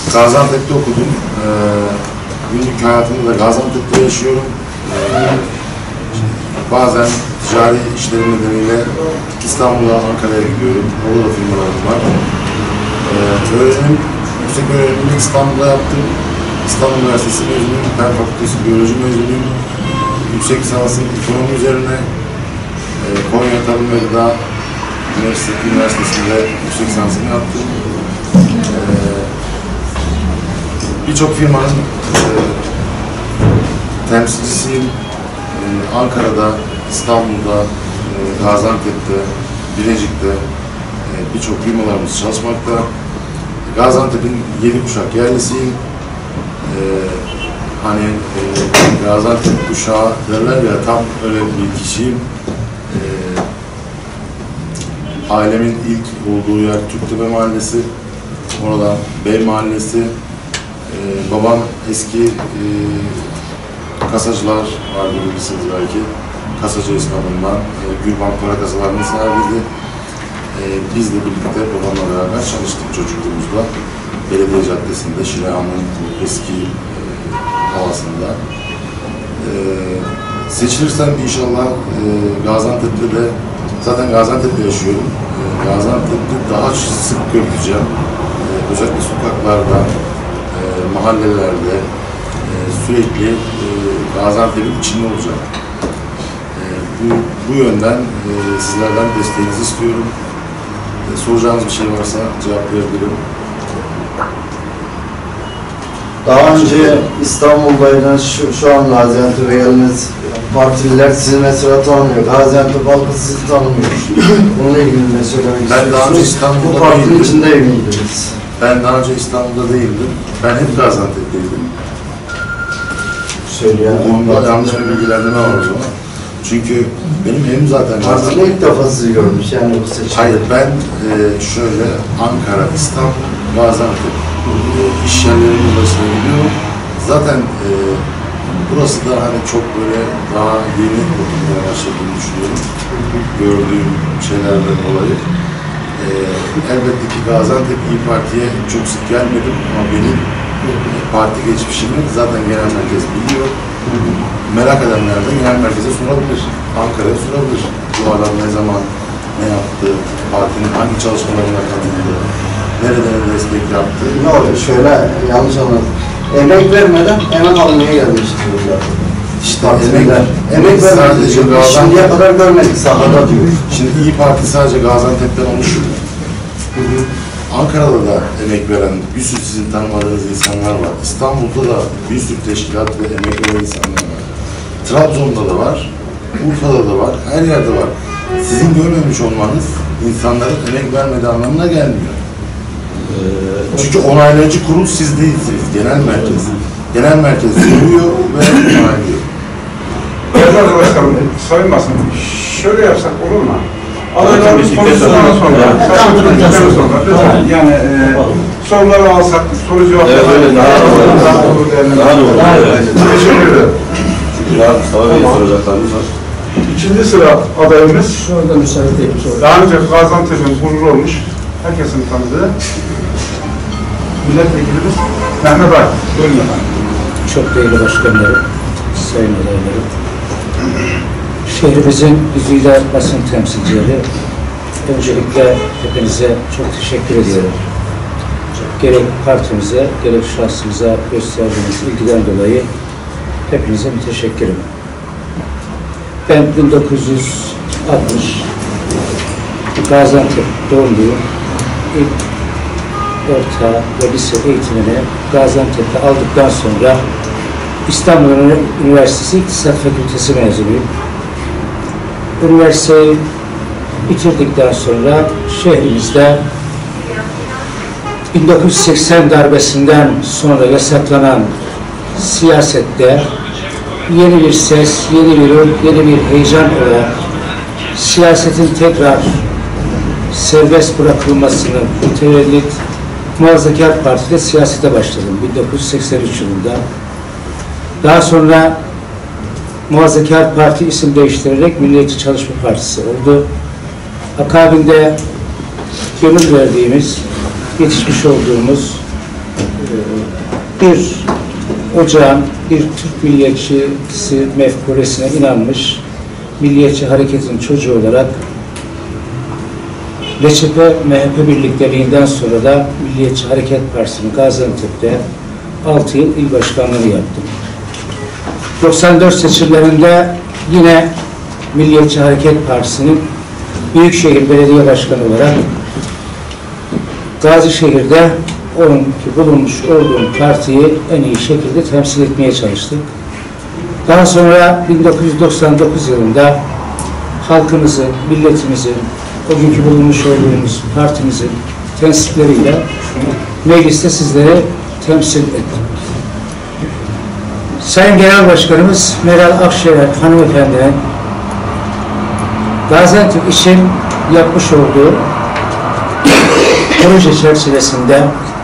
Gaziantep'te okudum. Günlük hayatımda da Gaziantep'te yaşıyorum. Bazen ticari işlerim nedeniyle İstanbul'a, Ankara'ya gidiyorum. Orada da firmalarım var. Yüksek öğrenimimi İstanbul'da yaptım. İstanbul Üniversitesi mezunuyum. Fen Fakültesi Biyoloji mezunuyum. Yüksek lisansım ekonomi üzerine Konya Tarım ve Gıda Üniversitesi'nde yüksek lisansımı yaptım. Birçok firmanın temsilcisiyim. Ankara'da, İstanbul'da, Gaziantep'te, Bilecik'te birçok firmalarımız çalışmakta. Gaziantep'in 7 kuşak yerlisiyim. Gaziantep kuşağı derler ya, tam öyle bir kişiyim. Ailemin ilk olduğu yer Türktepe Mahallesi, oradan Bey Mahallesi. Babam eski kasacılar vardı, bilirsiniz belki. Kasacı esnafından, Gülbank para kasalarının sahibiydi. Biz de birlikte babamla beraber çalıştık çocukluğumuzda. Belediye Caddesi'nde, Şilehan'ın eski havasında. Seçilirsem inşallah Gaziantep'te de, zaten Gaziantep'te yaşıyorum. Gaziantep'te daha sık göreceğim. Özellikle sokaklarda, mahallelerde sürekli Gaziantep'in içinde olacak. Bu yönden sizlerden desteğinizi istiyorum. Soracağınız bir şey varsa cevaplayabilirim. Daha önce İstanbul'daydınız, şu an Gaziantep'e geldiniz. Partililer sizi mesela tanımıyor. Gaziantep halkı sizi tanımıyor. Bununla ilgili ne söylemek istiyorsunuz? Ben daha önce İstanbul'da bu partinin içinde miydiniz? Ben daha önce İstanbul'da değildim. Ben hep Gaziantep'teydim. Onda yanlış bir bilgilendirme var o zaman. Çünkü benim evim zaten Gaziantep'te ilk defa sizi görmüş yani bu seçimde. Hayır, ben şöyle Ankara, İstanbul, Gaziantep iş yerlerinin başına gidiyorum. Zaten burası da hani çok böyle daha yeni oturmaya başladığını düşünüyorum. Gördüğüm şeylerden dolayı. Elbette ki Gaziantep İYİ Parti'ye çok sık gelmedim ama benim parti geçmişimi zaten genel merkez biliyor. Merak edenler de genel merkeze sorabilir, Ankara'ya sorabilir. Bu adam ne zaman ne yaptı, partinin hangi çalışmalarına katıldı, nereden destek yaptı. Ne oluyor? Şöyle yanlış anladım. Emek vermeden hemen almaya geldi istiyorlar. İşte emek vermeden şimdiye kadar görmedik sahada diyor. Şimdi İYİ Parti sadece Gaziantep'ten oluşuyor. Ankara'da da emek veren bir sürü sizin tanımadığınız insanlar var. İstanbul'da da bir sürü teşkilat ve emek veren insanlar var. Trabzon'da da var, Urfa'da da var, her yerde var. Sizin görmemiş olmanız insanların emek vermediği anlamına gelmiyor. Çünkü onaylayıcı kurul siz değilsiniz, genel merkez. Genel merkez soruyor ve onaylıyor. Evet arkadaşlarım, sayılmasın. Şöyle yapsak olur mu? Adaylarımız konuştuktan sonra, yani soruları alsak, soru cevapları daha doğru değerlendirelim. Teşekkür ederim. İkinci sıra adayımız, daha önce Gaziantep'in gururu olmuş, herkesin tanıdığı milletvekilimiz Mehmet Ay. Buyurun efendim. Çok değerli başkanlarım, sayın adaylarım, şehrimizin güzide basın temsilcileri, öncelikle hepinize çok teşekkür ediyorum. Gerek partimize, gerek şahsımıza gösterdiğiniz ilgiden dolayı hepinize müteşekkirim. Ben 1960 Gaziantep doğumluyum. İlk orta ve lise eğitimini Gaziantep'te aldıktan sonra İstanbul Üniversitesi İktisat Fakültesi mezunuyum. Üniversiteyi bitirdikten sonra şehrimizde 1980 darbesinden sonra yasaklanan siyasette yeni bir ses, yeni bir ön, yeni bir heyecan olarak siyasetin tekrar serbest bırakılmasını mütevellit Muhafazakar Parti'de siyasete başladım 1983 yılında. Daha sonra Muhafazakar Parti isim değiştirerek Milliyetçi Çalışma Partisi oldu. Akabinde gönül verdiğimiz, yetişmiş olduğumuz bir ocağın, bir Türk milliyetçisi mefkuresine inanmış, milliyetçi hareketin çocuğu olarak LÇP-MHP birlikteliğinden sonra da Milliyetçi Hareket Partisi'nin Gaziantep'te 6 yıl il başkanlığı yaptım. 94 seçimlerinde yine Milliyetçi Hareket Partisi'nin Büyükşehir Belediye Başkanı olarak Gazişehir'de onunki bulunmuş olduğum partiyi en iyi şekilde temsil etmeye çalıştık. Daha sonra 1999 yılında halkımızın, milletimizin, o günkü bulunmuş olduğumuz partimizin tensipleriyle mecliste sizlere temsil ettim. Sayın Genel Başkanımız Meral Akşener hanımefendinin Gaziantep için yapmış olduğu proje çerçevesinde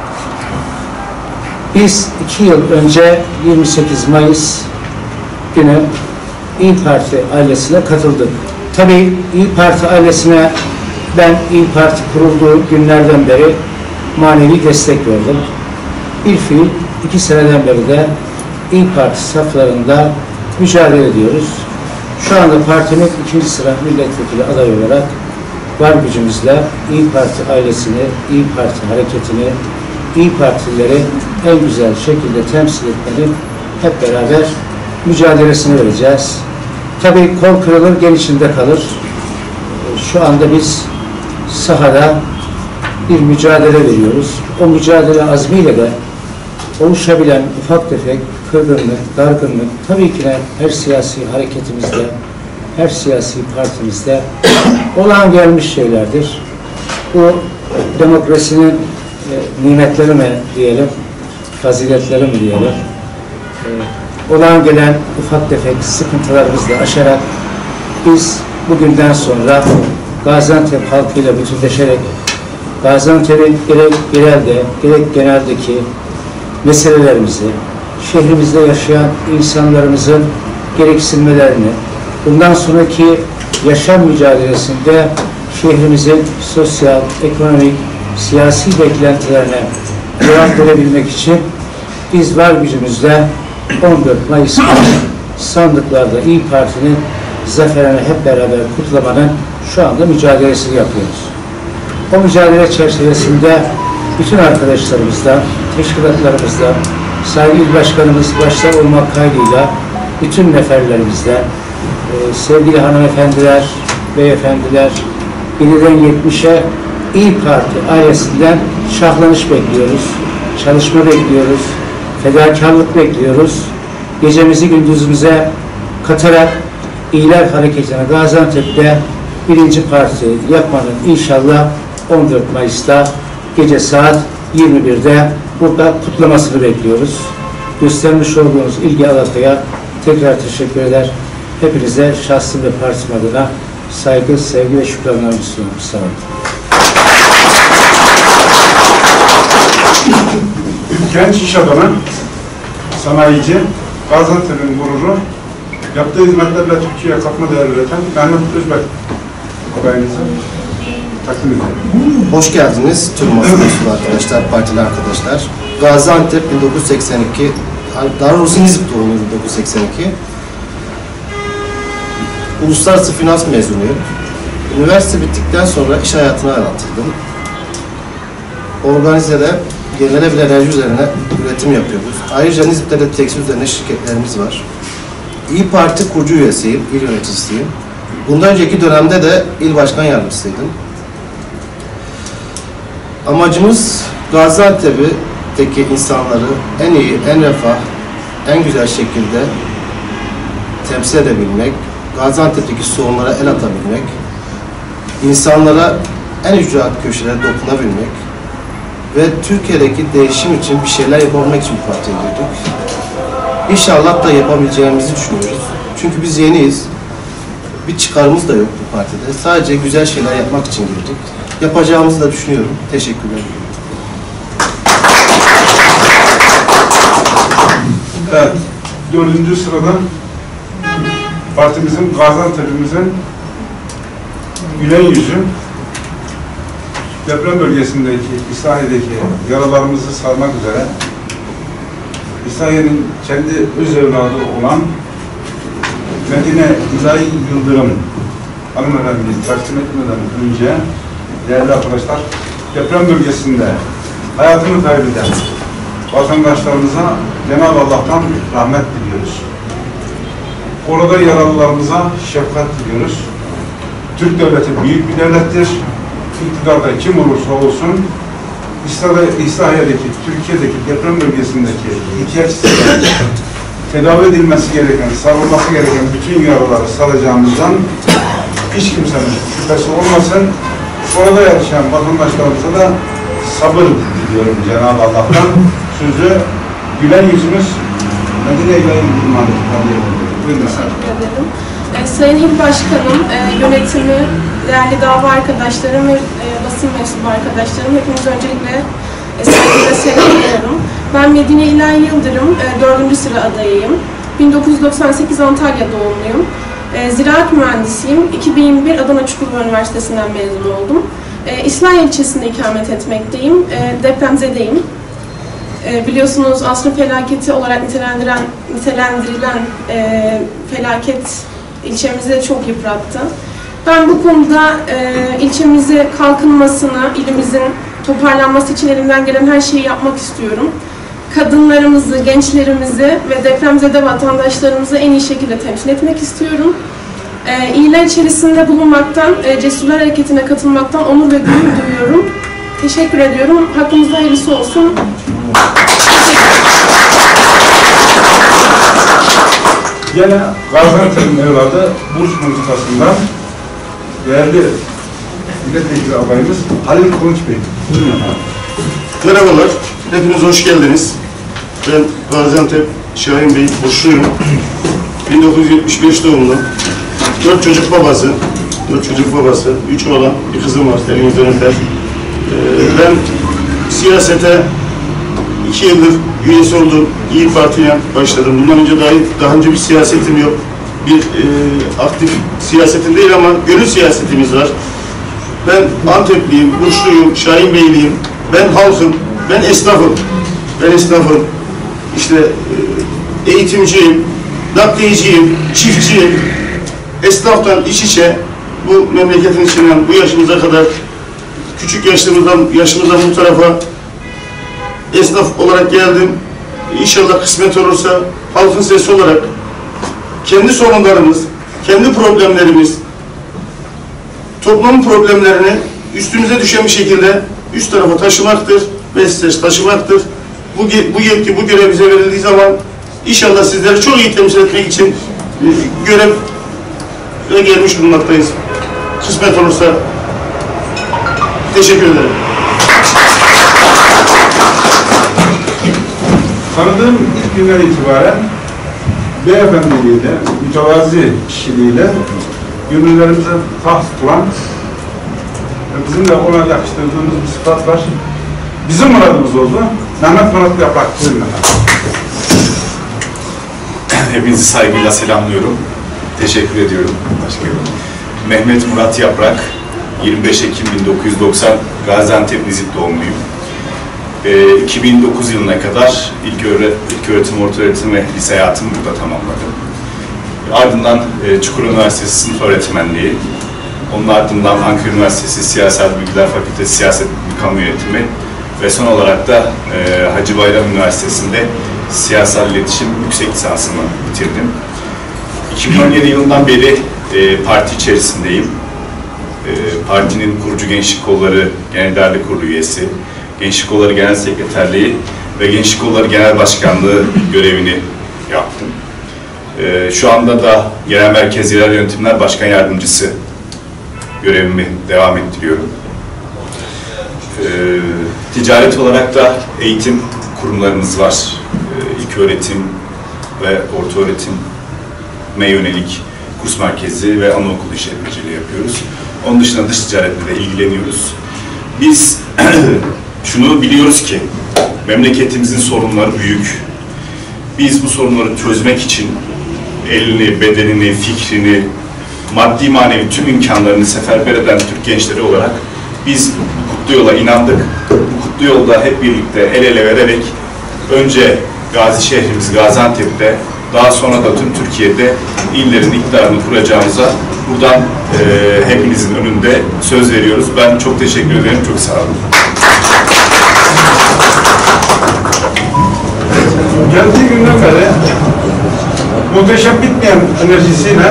biz 2 yıl önce 28 Mayıs günü İYİ Parti ailesine katıldık. Tabii İYİ Parti ailesine ben İYİ Parti kurulduğu günlerden beri manevi destek verdim. Bir fiil 2 seneden beri de İYİ Parti saflarında mücadele ediyoruz. Şu anda partinin 2. sıra milletvekili adayı olarak var gücümüzle İYİ Parti ailesini, İYİ Parti hareketini, İYİ Partilileri en güzel şekilde temsil etmenin hep beraber mücadelesini vereceğiz. Tabii kol kırılır, gel içinde kalır. Şu anda biz sahada bir mücadele veriyoruz. O mücadele azmiyle de oluşabilen ufak tefek kırgınlık, dargınlık tabii ki de her siyasi hareketimizde, her siyasi partimizde olağan gelmiş şeylerdir. Bu demokrasinin nimetleri mi diyelim, faziletleri mi diyelim, olağan gelen ufak tefek sıkıntılarımızı da aşarak biz bugünden sonra Gaziantep halkıyla bütünleşerek Gaziantep'in gerek yerelde, gerek geneldeki meselelerimizi, şehrimizde yaşayan insanlarımızın gereksinmelerini, bundan sonraki yaşam mücadelesinde şehrimizin sosyal, ekonomik, siyasi beklentilerine cevap verebilmek için biz var gücümüzle 14 Mayıs günü sandıklarda İYİ Parti'nin zaferini hep beraber kutlamanın şu anda mücadelesini yapıyoruz. O mücadele çerçevesinde bütün arkadaşlarımızla, teşkilatlarımızla, Sayın İl Başkanımız başta olmak kaydıyla bütün neferlerimizle, sevgili hanımefendiler, beyefendiler, 7'den 70'e İYİ Parti ailesinden şahlanış bekliyoruz, çalışma bekliyoruz, fedakarlık bekliyoruz. Gecemizi gündüzümüze katarak İyiler Hareketi'ne Gaziantep'te 1. parti yapmanın inşallah 14 Mayıs'ta gece saat 21'de burada kutlamasını bekliyoruz. Göstermiş olduğunuz ilgi alakaya tekrar teşekkür eder. Hepinize şahsım ve partim adına saygı, sevgi ve şükranlarımı sunuyorum. Sağ olun. Genç iş adamı, sanayici, Gaziantep'in gururu, yaptığı hizmetlerle Türkiye'ye katma değer üreten Mehmet Özbek adayınızı takdim ediyorum. Hoş geldiniz tüm masasında arkadaşlar, partili arkadaşlar. Gaziantep 1982, daha doğrusu Nizip doğumlu 1982. Uluslararası finans mezunuyum. Üniversite bittikten sonra iş hayatına atıldım. Organize'de yenilenebilen enerji üzerine üretim yapıyoruz. Ayrıca Nizip'te de tekstil üzerine şirketlerimiz var. İYİ Parti kurucu üyesiyim, il yöneticisiyim. Bundan önceki dönemde de il başkan yardımcısıydım. Amacımız Gaziantep'teki insanları en iyi, en refah, en güzel şekilde temsil edebilmek, Gaziantep'teki sorunlara el atabilmek, insanlara en ücra köşelere dokunabilmek ve Türkiye'deki değişim için bir şeyler yapabilmek için bu partiye girdik. İnşallah da yapabileceğimizi düşünüyoruz. Çünkü biz yeniyiz. Bir çıkarımız da yok bu partide. Sadece güzel şeyler yapmak için girdik. Yapacağımızı da düşünüyorum. Teşekkürler. Evet, 4. sırada partimizin, Gaziantep'imizin gülen yüzü, deprem bölgesindeki, İslahiye'deki yaralarımızı sarmak üzere İsrail'in kendi öz evladı olan Medine İlahi Yıldırım hanımefendiyi takdim etmeden önce değerli arkadaşlar, deprem bölgesinde hayatını kaybeden vatandaşlarımıza Cenab-ı Allah'tan rahmet diliyoruz. Orada yaralılarımıza şefkat diliyoruz. Türk devleti büyük bir devlettir. İktidarda kim olursa olsun İsrail'deki, Türkiye'deki deprem bölgesindeki ihtiyaçsızlar tedavi edilmesi gereken, sarılması gereken bütün yaraları saracağımızdan hiç kimsenin şüphesi olmasın. Orada yaşayan vatandaşlarımıza da sabır diliyorum Cenab-ı Allah'tan. Sözü gülen yüzümüz Medine İlahi Yıldırım'dan buyurun. Teşekkür ederim. Sayın İl Başkanım, yönetimi, değerli dava arkadaşlarım ve basın mensubu arkadaşlarım, hepiniz öncelikle saygıyla selamlıyorum. Ben Medine İlahi Yıldırım, 4. sıra adayıyım. 1998 Antalya doğumluyum. Ziraat mühendisiyim. 2021 Adana Çukurova Üniversitesi'nden mezun oldum. İslahiye ilçesinde ikamet etmekteyim. Depremzedeyim. Biliyorsunuz asrın felaketi olarak nitelendirilen felaket ilçemizi çok yıprattı. Ben bu konuda ilçemizi kalkınmasını, ilimizin toparlanması için elimden gelen her şeyi yapmak istiyorum. Kadınlarımızı, gençlerimizi ve depremzede vatandaşlarımızı en iyi şekilde temsil etmek istiyorum. İyiler içerisinde bulunmaktan, Cesurlar Hareketi'ne katılmaktan onur ve gurur duyuyorum. Teşekkür ediyorum. Hakkımızda hayırlısı olsun. Yine Gaziantep'in evladı Burç mıntıkasından değerli milletvekili adayımız Halil Kılıç Bey. Buyurun efendim. Merhabalar, hepiniz hoş geldiniz. Ben Gaziantep Şahin Bey Burçluyum. 1975 doğumlu. 4 çocuk babası, 3 oğlan, bir kızım var, elimizden öper. Ben siyasete 2 yıldır üyesi oldum. İYİ Parti'ye başladım. Bundan önce daha önce bir siyasetim yok. Bir aktif siyasetim değil ama gönül siyasetimiz var. Ben Antepliyim, Burçluyum, Şahin Beyliyim. Ben halkım, ben esnafım. İşte eğitimciyim, nakliyeciyim, çiftçiyim. Esnaftan iç içe bu memleketin içinden bu yaşımıza kadar küçük yaşımızdan bu tarafa esnaf olarak geldim. İnşallah kısmet olursa halkın sesi olarak kendi sorunlarımız, kendi problemlerimiz, toplumun problemlerini üstümüze düşen bir şekilde üst tarafa taşımaktır ve ses taşımaktır. Bu yetki, bu görev bize verildiği zaman inşallah sizleri çok iyi temsil etmek için göreve gelmiş bulunmaktayız. Kısmet olursa teşekkür ederim. Tanıdığım ilk günden itibaren beyefendiliğiyle, mütevazi kişiliğiyle gönüllerimize taht tutan ve bizim de ona yakıştırdığımız bir sıfat var. Bizim muradımız oldu. Mehmet Murat Yaprak. Buyurun efendim. Hepinizi saygıyla selamlıyorum. Teşekkür ediyorum. Mehmet Murat Yaprak, 25 Ekim 1990 Gaziantep Nizip doğumluyum. 2009 yılına kadar ilköğretim, ortaöğretim ve lise hayatımı burada tamamladım. Ardından Çukurova Üniversitesi sınıf öğretmenliği, onun ardından Ankara Üniversitesi Siyasal Bilgiler Fakültesi Siyaset ve Kamu Yönetimi ve son olarak da Hacı Bayram Üniversitesi'nde Siyasal İletişim yüksek lisansımı bitirdim. 2017 yılından beri parti içerisindeyim. Partinin kurucu Gençlik Kolları Genel İdare Kurulu üyesi, Gençlik Kolları Genel Sekreterliği ve Gençlik Kolları Genel Başkanlığı görevini yaptım. Şu anda da Genel Merkez Yerel Yönetimler Başkan Yardımcısı görevimi devam ettiriyorum. Ticaret olarak da eğitim kurumlarımız var. İlköğretim ve ortaöğretime yönelik kurs merkezi ve anaokul işletmeciliği yapıyoruz. Onun dışında dış ticaretle de ilgileniyoruz. Biz şunu biliyoruz ki memleketimizin sorunları büyük. Biz bu sorunları çözmek için elini, bedenini, fikrini, maddi manevi tüm imkanlarını seferber eden Türk gençleri olarak biz bu kutlu yola inandık. Bu kutlu yolda hep birlikte el ele vererek önce Gazi şehrimiz Gaziantep'te, daha sonra da tüm Türkiye'de illerin iktidarını kuracağımıza buradan hepinizin önünde söz veriyoruz. Ben çok teşekkür ederim, çok sağ olun. Geldiği günden beri muhteşem bitmeyen enerjisiyle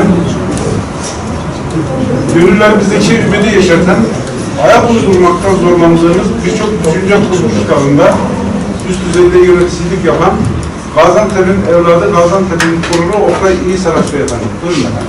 gönüllerimizdeki ümidi yeşerten, ayak uydurmaktan zorlandığımız birçok düşünce kuruluşlarında üst düzeyde yöneticilik yapan Gaziantep'in evladı, Gaziantep'in torunu Oktay İyisaraç Beyefendi. Buyurun efendim.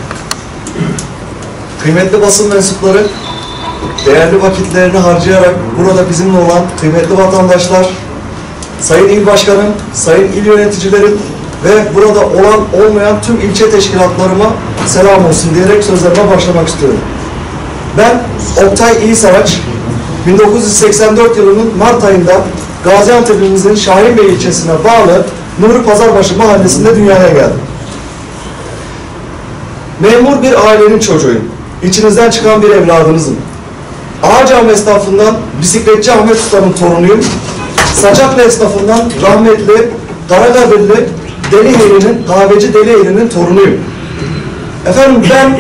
Kıymetli basın mensupları, değerli vakitlerini harcayarak burada bizimle olan kıymetli vatandaşlar, Sayın İl Başkanım, Sayın İl Yöneticilerim ve burada olan olmayan tüm ilçe teşkilatlarıma selam olsun diyerek sözlerime başlamak istiyorum. Ben Oktay İyisaraç, 1984 yılının Mart ayında Gaziantep'imizin Şahinbey ilçesine bağlı Nuri Pazarbaşı mahallesinde dünyaya geldim. Memur bir ailenin çocuğuyum. İçinizden çıkan bir evladınızım. Ağacağım esnafından bisikletçi Ahmet Usta'nın torunuyum. Saçaklı esnafından rahmetli Karakabirli kahveci Deli Eğri'nin torunuyum. Efendim ben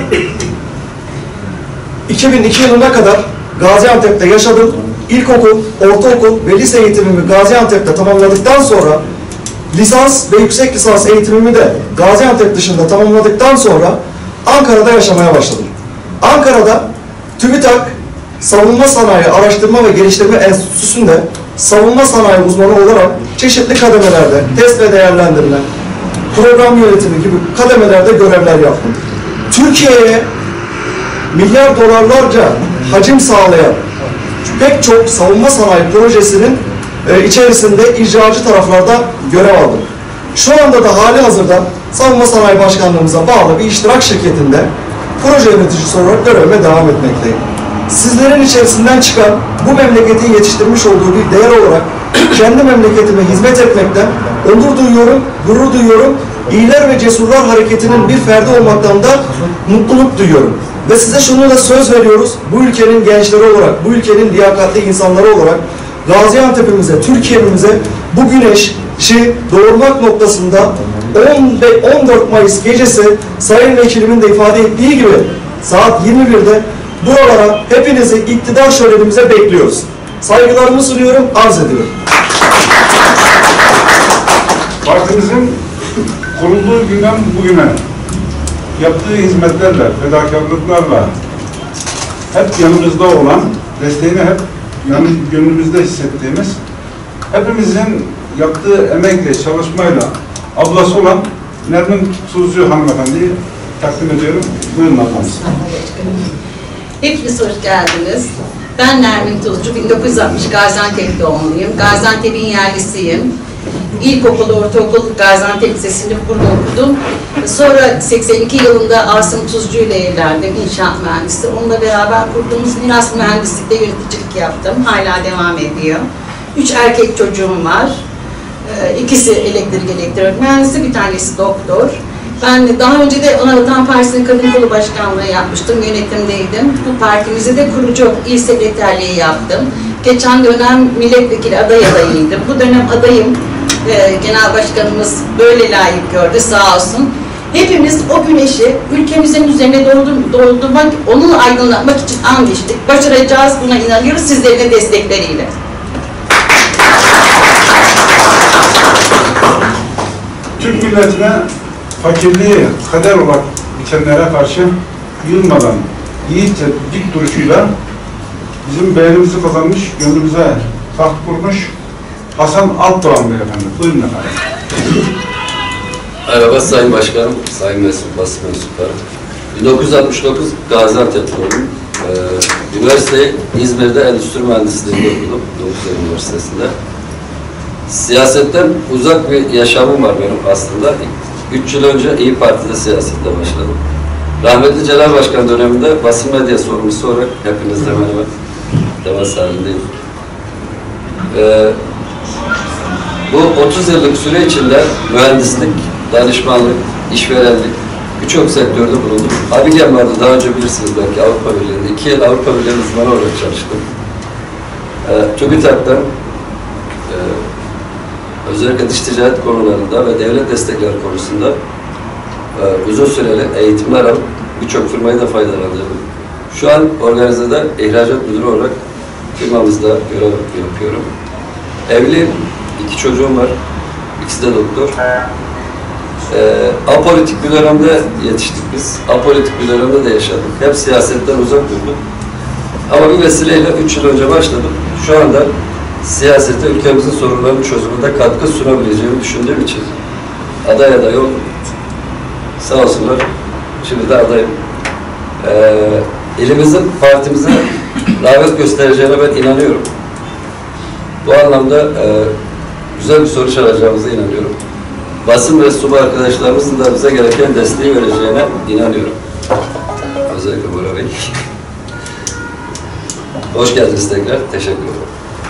2002 yılına kadar Gaziantep'te yaşadım. İlkokul, ortaokul ve lise eğitimimi Gaziantep'te tamamladıktan sonra lisans ve yüksek lisans eğitimimi de Gaziantep dışında tamamladıktan sonra Ankara'da yaşamaya başladım. Ankara'da TÜBİTAK Savunma Sanayi Araştırma ve Geliştirme Enstitüsü'nde savunma sanayi uzmanı olarak çeşitli kademelerde test ve değerlendirme, program yönetimi gibi kademelerde görevler yaptım. Türkiye'ye milyar dolarlarca hacim sağlayan pek çok savunma sanayi projesinin içerisinde icracı taraflarda görev aldım. Şu anda da hali hazırda Savunma Sanayi Başkanlığımıza bağlı bir iştirak şirketinde proje yöneticisi olarak görevime devam etmekteyim. Sizlerin içerisinden çıkan bu memleketin yetiştirmiş olduğu bir değer olarak kendi memleketime hizmet etmekten onur duyuyorum, gurur duyuyorum. İyiler ve Cesurlar Hareketi'nin bir ferdi olmaktan da mutluluk duyuyorum. Ve size şunu da söz veriyoruz, bu ülkenin gençleri olarak, bu ülkenin liyakatli insanları olarak Gaziantep'imize, Türkiye'mize bu güneşi doğurmak noktasında 14 Mayıs gecesi Sayın Vekilimin de ifade ettiği gibi saat 21'de buralara hepinizi iktidar şölenimize bekliyoruz. Saygılarımı sunuyorum, arz ediyorum. Partimizin kurulduğu günden bugüne yaptığı hizmetlerle, fedakarlıklarla hep yanımızda olan, desteğini hep gönlümüzde hissettiğimiz, hepimizin yaptığı emekle, çalışmayla ablası olan Nermin Tuzcu hanımefendiyi takdim ediyorum. Buyurun ablamız. Hepiniz hoş geldiniz. Ben Nermin Tuzcu, 1960 Gaziantep doğumluyum. Gaziantep'in yerlisiyim. İlkokul, ortaokul Gaziantep Lisesi'nde burada okudum. Sonra 82 yılında Asım Tuzcu ile evlendim, inşaat mühendisi. Onunla beraber kurduğumuz miras mühendislikte yöneticilik yaptım. Hala devam ediyor. 3 erkek çocuğum var. İkisi elektrik mühendisi, bir tanesi doktor. Ben daha önce de Anavatan Partisi'nin Kadın Kolu Başkanlığı yapmıştım, yönetimdeydim. Bu partimizi de kurucu il sekreterliği yaptım. Geçen dönem milletvekili adayıydım. Bu dönem adayım. Genel Başkanımız böyle layık gördü, sağ olsun. Hepimiz o güneşi ülkemizin üzerine doldurmak, onu aydınlatmak için and içtik. Başaracağız, buna inanıyoruz sizlerin de destekleriyle. Türk milletine fakirliği kader olarak biçenlere karşı yılmadan yiğitçe dik duruşuyla bizim beğenimizi kazanmış, gönlümüze taht kurmuş Hasan Altdoğan Beyefendi. Buyurun efendim. Merhaba Sayın Başkanım, Sayın basın mensupları. 1969 Gaziantep doğumluyum. Üniversiteyi İzmir'de Endüstri Mühendisliği'nde okudum, Doğu Üniversitesi'nde. Siyasetten uzak bir yaşamım var benim aslında. 3 yıl önce İYİ Parti'de siyasette başladım. Rahmetli Celal Başkan döneminde basın medya sorumlusu olarak hepinizle merhaba temas halindeyim. Bu 30 yıllık süre içinde mühendislik, danışmanlık, işverenlik, birçok sektörde bulundum. Abigem vardı, daha önce bilirsiniz belki Avrupa Birliği'nde. 2 yıl Avrupa Birliği uzmanı olarak çalıştım. TÜBİTAK'tan özellikle dış ticaret konularında ve devlet destekleri konusunda uzun süreli eğitimler alıp birçok firmayı da faydalandırdım. Şu an organizede ihracat müdürü olarak firmamızda görev yapıyorum. Evliyim, 2 çocuğum var, ikisi de doktor. Apolitik bir dönemde yetiştik biz, apolitik bir dönemde de yaşadık. Hep siyasetten uzak durduk. Ama bir vesileyle 3 yıl önce başladım. Şu anda siyasete ülkemizin sorunlarının çözümünde katkı sunabileceğimi düşündüğüm için aday oldum. Sağ olsunlar, şimdi de adayım. İlimizin partimize rağbet göstereceğine ben inanıyorum. Bu anlamda güzel bir sonuç alacağımıza inanıyorum. Basın ve subay arkadaşlarımızın da bize gereken desteği vereceğine inanıyorum. Özellikle Bora Bey. Hoş geldiniz tekrar. Teşekkür ederim.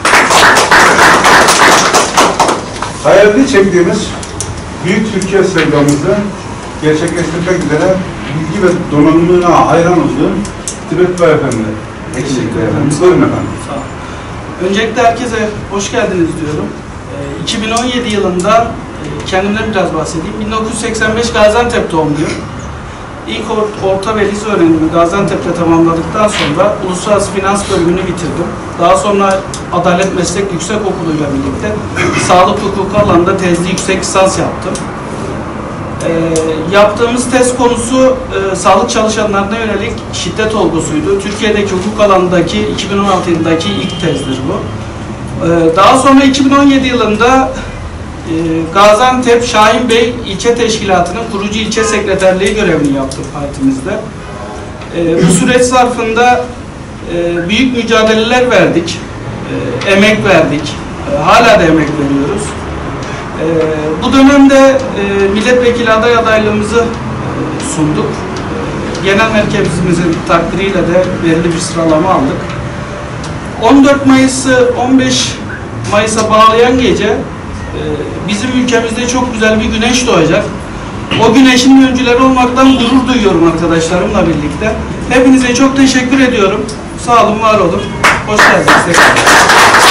Hayalini çektiğimiz büyük Türkiye sevdamızı gerçekleştirmek üzere bilgi ve donanımına hayran olduğum Tibet Beyefendi. Eksikli efendim. Buyurun efendim. Sağ olun. Öncelikle herkese hoş geldiniz diyorum. 2017 yılında kendimden biraz bahsedeyim. 1985 Gaziantep doğumluyum. İlk orta ve lise öğrenimimi Gaziantep'te tamamladıktan sonra Uluslararası Finans bölümünü bitirdim. Daha sonra Adalet Meslek Yüksekokulu'yla birlikte sağlık hukuku alanında tezli yüksek lisans yaptım. Yaptığımız tez konusu sağlık çalışanlarına yönelik şiddet olgusuydu. Türkiye'deki hukuk alanındaki 2016 yılındaki ilk tezdir bu. Daha sonra 2017 yılında Gaziantep Şahin Bey İlçe Teşkilatı'nın kurucu ilçe sekreterliği görevini yaptım partimizde. Bu süreç zarfında büyük mücadeleler verdik, emek verdik, hala da emek veriyoruz. Bu dönemde milletvekili aday adaylığımızı sunduk. Genel merkezimizin takdiriyle de belirli bir sıralama aldık. 14 Mayıs'ı 15 Mayıs'a bağlayan gece bizim ülkemizde çok güzel bir güneş doğacak. O güneşin öncüleri olmaktan gurur duyuyorum arkadaşlarımla birlikte. Hepinize çok teşekkür ediyorum. Sağ olun, var olun. Hoş geldiniz.